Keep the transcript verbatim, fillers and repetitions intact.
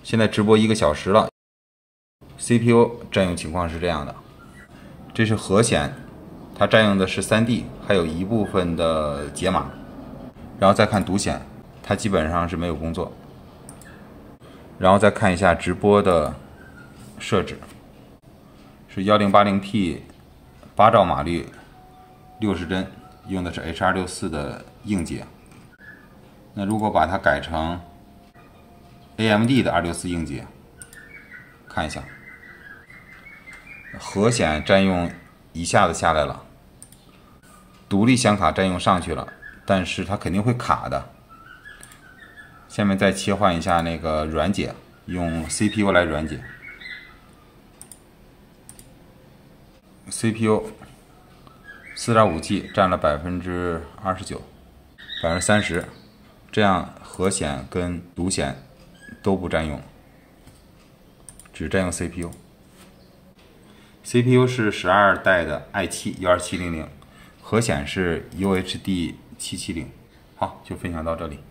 现在直播一个小时了 ，C P U 占用情况是这样的，这是核显，它占用的是 三 D， 还有一部分的解码，然后再看独显，它基本上是没有工作，然后再看一下直播的设置，是 一零八零P 八兆码率，六十帧，用的是 H 二六四的硬解。那如果把它改成 A M D 的二六四硬解，看一下，核显占用一下子下来了，独立显卡占用上去了，但是它肯定会卡的。下面再切换一下那个软解，用 C P U 来软解。C P U 四点五 G 占了百分之二十九，百分之三十，这样核显跟独显都不占用，只占用 C P U。C P U 是十二代的 i 七 一二七零零，核显是 U H D 七七零。好，就分享到这里。